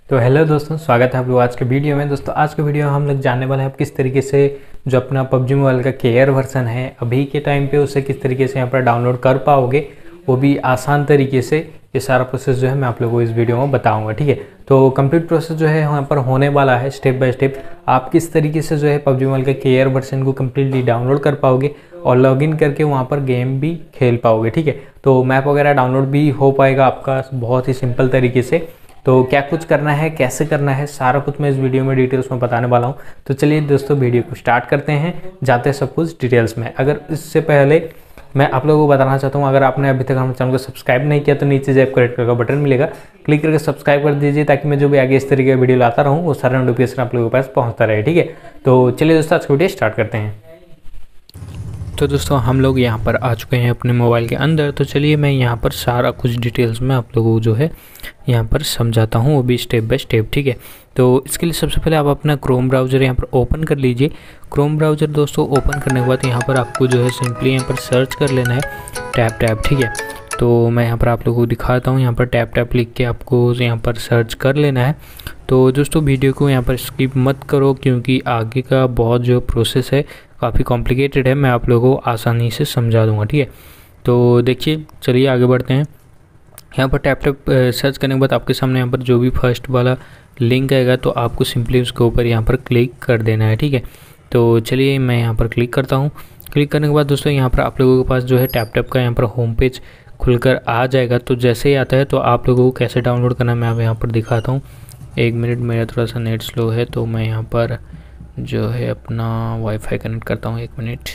तो हेलो दोस्तों, स्वागत है आप लोग आज के वीडियो में। दोस्तों आज के वीडियो में हम लोग जानने वाले हैं आप किस तरीके से जो अपना पबजी मोबाइल का केयर वर्जन है अभी के टाइम पे उसे किस तरीके से यहाँ पर डाउनलोड कर पाओगे, वो भी आसान तरीके से। ये सारा प्रोसेस जो है मैं आप लोगों को इस वीडियो में बताऊंगा, ठीक है। तो कंप्लीट प्रोसेस जो है यहाँ पर होने वाला है स्टेप बाय स्टेप। आप किस तरीके से जो है पबजी मोबाइल का केयर वर्जन को कम्प्लीटली डाउनलोड कर पाओगे और लॉगिन करके वहाँ पर गेम भी खेल पाओगे, ठीक है। तो मैप वगैरह डाउनलोड भी हो पाएगा आपका बहुत ही सिंपल तरीके से। तो क्या कुछ करना है, कैसे करना है, सारा कुछ मैं इस वीडियो में डिटेल्स में बताने वाला हूँ। तो चलिए दोस्तों वीडियो को स्टार्ट करते हैं, जाते हैं सब कुछ डिटेल्स में। अगर इससे पहले मैं आप लोगों को बताना चाहता हूँ, अगर आपने अभी तक हमारे चैनल को सब्सक्राइब नहीं किया तो नीचे जो करेक्ट का बटन मिलेगा, क्लिक करके सब्सक्राइब कर दीजिए ताकि मैं जो भी आगे इस तरीके का वीडियो लाता रहूँ वो सारा नोटिफिकेशन आप लोगों के पास पहुँचता रहे, ठीक है। तो चलिए दोस्तों आज की वीडियो स्टार्ट करते हैं। तो दोस्तों हम लोग यहाँ पर आ चुके हैं अपने मोबाइल के अंदर। तो चलिए मैं यहाँ पर सारा कुछ डिटेल्स में आप लोगों को जो है यहाँ पर समझाता हूँ, वो भी स्टेप बाय स्टेप, ठीक है। तो इसके लिए सबसे पहले आप अपना क्रोम ब्राउज़र यहाँ पर ओपन कर लीजिए। क्रोम ब्राउज़र दोस्तों ओपन करने के बाद यहाँ पर आपको जो है सिंपली यहाँ पर सर्च कर लेना है टैप, ठीक है। तो मैं यहाँ पर आप लोगों को दिखाता हूँ, यहाँ पर टैप लिख के आपको यहाँ पर सर्च कर लेना है। तो दोस्तों वीडियो को यहाँ पर स्किप मत करो क्योंकि आगे का बहुत जो प्रोसेस है काफ़ी कॉम्प्लिकेटेड है, मैं आप लोगों को आसानी से समझा दूंगा, ठीक है। तो देखिए चलिए आगे बढ़ते हैं। यहाँ पर टैप सर्च करने के बाद आपके सामने यहाँ पर जो भी फर्स्ट वाला लिंक आएगा तो आपको सिंपली उसके ऊपर यहाँ पर क्लिक कर देना है, ठीक है। तो चलिए मैं यहाँ पर क्लिक करता हूँ। क्लिक करने के बाद दोस्तों यहाँ पर आप लोगों के पास जो है टैप का यहाँ पर होम पेज खुलकर आ जाएगा। तो जैसे ही आता है तो आप लोगों को कैसे डाउनलोड करना है मैं यहाँ पर दिखाता हूँ। एक मिनट, मेरा थोड़ा सा नेट स्लो है तो मैं यहाँ पर जो है अपना वाईफाई कनेक्ट करता हूँ। 1 मिनट,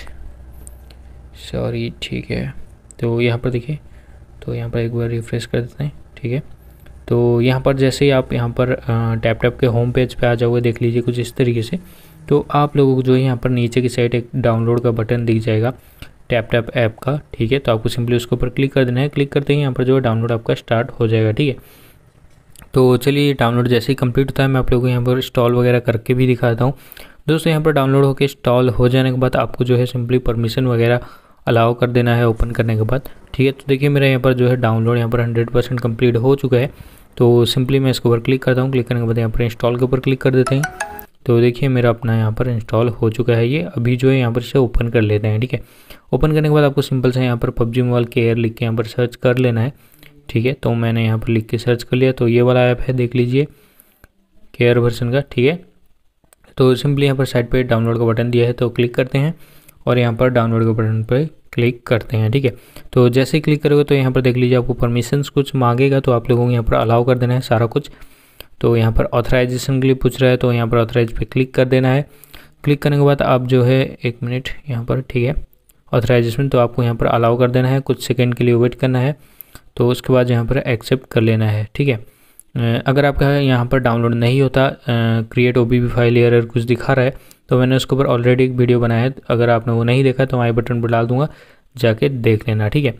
सॉरी, ठीक है। तो यहाँ पर देखिए, तो यहाँ पर एक बार रिफ्रेश कर देते हैं, ठीक है। तो यहाँ पर जैसे ही आप यहाँ पर टैप के होम पेज पे आ जाओगे, देख लीजिए कुछ इस तरीके से। तो आप लोगों को जो है यहाँ पर नीचे की साइड एक डाउनलोड का बटन दिख जाएगा टैप ऐप का, ठीक है। तो आपको सिंपली उसके ऊपर क्लिक कर देना है। क्लिक करते ही यहाँ पर जो है डाउनलोड आपका स्टार्ट हो जाएगा, ठीक है। तो चलिए डाउनलोड जैसे ही कंप्लीट होता है मैं आप लोगों को यहाँ पर इंस्टॉल वगैरह करके भी दिखाता हूँ। दोस्तों यहाँ पर डाउनलोड होकर इंस्टॉल हो जाने के बाद आपको जो है सिंपली परमिशन वगैरह अलाउ कर देना है ओपन करने के बाद, ठीक है। तो देखिए मेरा यहाँ पर जो है डाउनलोड यहाँ पर 100% कंप्लीट हो चुका है। तो सिंपली मैं इसके ऊपर क्लिक करता हूँ। क्लिक करने के बाद यहाँ पर इंस्टॉल के ऊपर क्लिक कर देते हैं। तो देखिए मेरा अपना यहाँ पर इंस्टॉल हो चुका है। ये अभी जो है यहाँ पर इसे ओपन कर लेते हैं, ठीक है। ओपन करने के बाद आपको सिंपल से यहाँ पर पबजी मोबाइल केयर लिख के यहाँ पर सर्च कर लेना है, ठीक है। तो मैंने यहाँ पर लिख के सर्च कर लिया। तो ये वाला ऐप है, देख लीजिए, केयर वर्जन का, ठीक है। तो सिंपली यहाँ पर साइड पे डाउनलोड का बटन दिया है तो क्लिक करते हैं और यहाँ पर डाउनलोड के बटन पर क्लिक करते हैं, ठीक है। तो जैसे ही क्लिक करोगे तो यहाँ पर देख लीजिए आपको परमिशंस कुछ मांगेगा तो आप लोगों को यहाँ पर अलाउ कर देना है सारा कुछ। तो यहाँ पर ऑथराइजेशन के लिए पूछ रहा है तो यहाँ पर ऑथराइज पे क्लिक कर देना है। क्लिक करने के बाद आप जो है 1 मिनट यहाँ पर, ठीक है, ऑथराइजेशन तो आपको यहाँ पर अलाउ कर देना है, कुछ सेकेंड के लिए वेट करना है। तो उसके बाद यहाँ पर एक्सेप्ट कर लेना है, ठीक है। अगर आपका यहाँ पर डाउनलोड नहीं होता, क्रिएट OBB फाइल एरर कुछ दिखा रहा है, तो मैंने उसके ऊपर ऑलरेडी एक वीडियो बनाया है। अगर आपने वो नहीं देखा तो आई बटन पर डाल दूंगा, जाके देख लेना, ठीक है।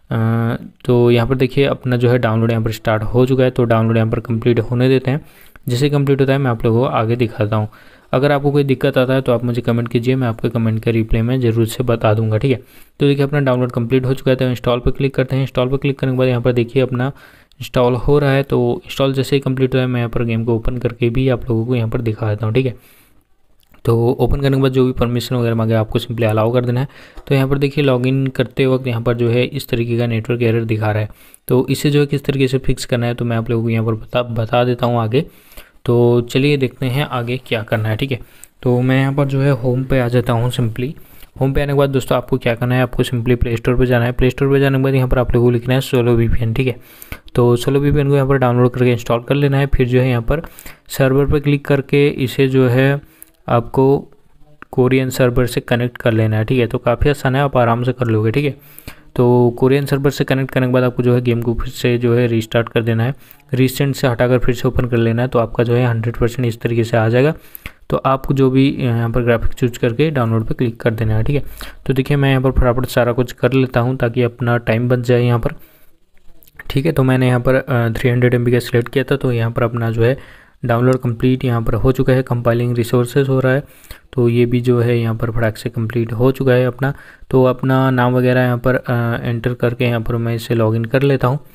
तो यहाँ पर देखिए अपना जो है डाउनलोड यहाँ पर स्टार्ट हो चुका है। तो डाउनलोड यहाँ पर कंप्लीट होने देते हैं। जैसे कंप्लीट होता है मैं आप लोगों को आगे दिखाता हूँ। अगर आपको कोई दिक्कत आता है तो आप मुझे कमेंट कीजिए, मैं आपके कमेंट का रिप्लाई में ज़रूर से बता दूंगा, ठीक है। तो देखिए अपना डाउनलोड कंप्लीट हो चुका है। तो इंस्टॉल पर क्लिक करते हैं। इंस्टॉल पर क्लिक करने के बाद यहाँ पर देखिए अपना इंस्टॉल हो रहा है। तो इंस्टॉल जैसे ही कंप्लीट हुआ है मैं यहाँ पर गेम को ओपन करके भी आप लोगों को यहाँ पर दिखा देता हूँ, ठीक है। तो ओपन करने के बाद जो भी परमिशन वगैरह मांगे आपको सिंपली अलाउ कर देना है। तो यहाँ पर देखिए लॉगिन करते वक्त यहाँ पर जो है इस तरीके का नेटवर्क एरर दिखा रहा है। तो इसे जो है किस तरीके से फिक्स करना है तो मैं आप लोगों को यहाँ पर बता देता हूँ आगे। तो चलिए देखते हैं आगे क्या करना है, ठीक है। तो मैं यहाँ पर जो है होम पे आ जाता हूँ। सिंपली होम पे आने के बाद दोस्तों आपको क्या करना है, आपको सिंपली प्ले स्टोर पर जाना है। प्ले स्टोर पर जाने के बाद यहाँ पर आप लोगों को लिखना है सोलो VPN, ठीक है। तो सोलो VPN को यहाँ पर डाउनलोड करके इंस्टॉल कर लेना है। फिर जो है यहाँ पर सर्वर पर क्लिक करके इसे जो है आपको कोरियन सर्वर से कनेक्ट कर लेना है, ठीक है। तो काफ़ी आसान है, आप आराम से कर लोगे, ठीक है। तो कोरियन सर्वर से कनेक्ट करने के बाद आपको जो है गेम को फिर से जो है रीस्टार्ट कर देना है। रीसेंट से हटाकर फिर से ओपन कर लेना है। तो आपका जो है 100% इस तरीके से आ जाएगा। तो आपको जो भी यहाँ पर ग्राफिक चूज करके डाउनलोड पे क्लिक कर देना है, ठीक है। तो देखिए मैं यहाँ पर फटाफट सारा कुछ कर लेता हूँ ताकि अपना टाइम बच जाए यहाँ पर, ठीक है। तो मैंने यहाँ पर 300 MB का सिलेक्ट किया था। तो यहाँ पर अपना जो है डाउनलोड कंप्लीट यहाँ पर हो चुका है। कंपाइलिंग रिसोर्सेज हो रहा है। तो ये भी जो है यहाँ पर फटाक से कंप्लीट हो चुका है अपना। तो अपना नाम वगैरह यहाँ पर एंटर करके यहाँ पर मैं इसे लॉगिन कर लेता हूँ।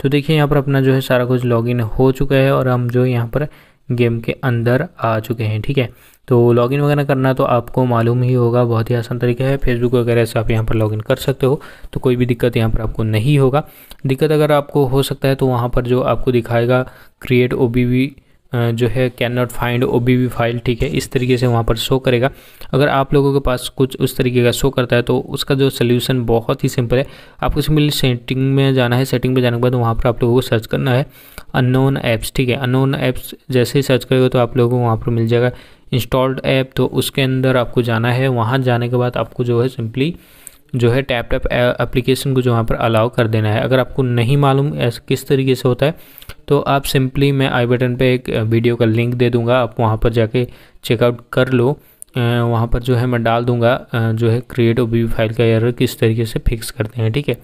तो देखिए यहाँ पर अपना जो है सारा कुछ लॉगिन हो चुका है और हम जो यहाँ पर गेम के अंदर आ चुके हैं। ठीक है, तो लॉगिन वगैरह करना तो आपको मालूम ही होगा, बहुत ही आसान तरीका है। फेसबुक वगैरह से आप यहाँ पर लॉगिन कर सकते हो, तो कोई भी दिक्कत यहाँ पर आपको नहीं होगा। दिक्कत अगर आपको हो सकता है तो वहाँ पर जो आपको दिखाएगा क्रिएट OBB जो है cannot find OBB file, ठीक है, इस तरीके से वहाँ पर शो करेगा। अगर आप लोगों के पास कुछ उस तरीके का शो करता है तो उसका जो सोल्यूशन बहुत ही सिंपल है। आपको सिंपली सेटिंग में जाना है। सेटिंग में जाने के बाद वहाँ पर आप लोगों को सर्च करना है अननोन ऐप्स। ठीक है, अननोन ऐप्स जैसे ही सर्च करेगा तो आप लोगों को वहाँ पर मिल जाएगा इंस्टॉल्ड ऐप, तो उसके अंदर आपको जाना है। वहाँ जाने के बाद आपको जो है सिंपली जो है टैप एप्लीकेशन को जो वहाँ पर अलाउ कर देना है। अगर आपको नहीं मालूम ऐसा किस तरीके से होता है तो आप सिंपली मैं आई बटन पे एक वीडियो का लिंक दे दूँगा, आप वहाँ पर जाके चेकआउट कर लो। वहाँ पर जो है मैं डाल दूँगा जो है क्रिएट OBB फाइल का एरर किस तरीके से फिक्स करते हैं। ठीक है,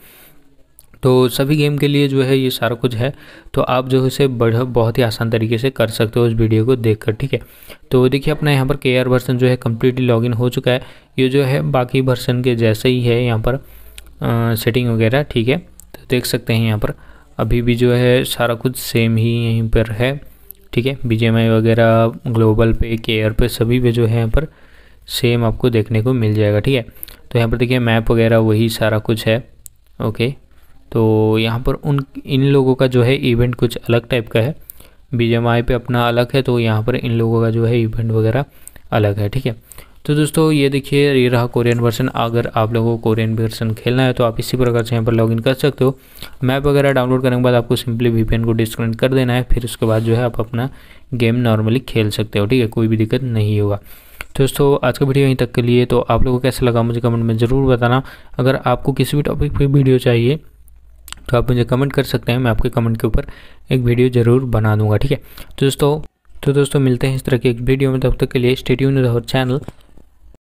तो सभी गेम के लिए जो है ये सारा कुछ है, तो आप जो है इसे बहुत ही आसान तरीके से कर सकते हो इस वीडियो को देखकर। ठीक है, तो देखिए अपना यहाँ पर KR वर्जन जो है कम्प्लीटली लॉगिन हो चुका है। ये जो है बाकी वर्जन के जैसे ही है यहाँ पर सेटिंग वगैरह। ठीक है, तो देख सकते हैं यहाँ पर अभी भी जो है सारा कुछ सेम ही यहीं पर है। ठीक है, BGMI वगैरह ग्लोबल पे KR पे सभी पे जो है यहाँ पर सेम आपको देखने को मिल जाएगा। ठीक है, तो यहाँ पर देखिए मैप वगैरह वही सारा कुछ है। ओके, तो यहाँ पर इन लोगों का जो है इवेंट कुछ अलग टाइप का है। BGMI पे अपना अलग है, तो यहाँ पर इन लोगों का जो है इवेंट वगैरह अलग है। ठीक है, तो दोस्तों ये देखिए ये रहा कोरियन वर्जन। अगर आप लोगों को कोरियन वर्जन खेलना है तो आप इसी प्रकार से यहाँ पर लॉगिन कर सकते हो। मैप वगैरह डाउनलोड करने के बाद आपको सिंपली VPN को डिस्कनेक्ट कर देना है, फिर उसके बाद जो है आप अपना गेम नॉर्मली खेल सकते हो। ठीक है, कोई भी दिक्कत नहीं होगा। तो दोस्तों आज का वीडियो यहीं तक के लिए, तो आप लोगों को कैसा लगा मुझे कमेंट में ज़रूर बताना। अगर आपको किसी भी टॉपिक पर वीडियो चाहिए तो आप मुझे कमेंट कर सकते हैं, मैं आपके कमेंट के ऊपर एक वीडियो ज़रूर बना दूंगा। ठीक है, तो दोस्तों मिलते हैं इस तरह की एक वीडियो में, तब तक के लिए stay tuned with our channel.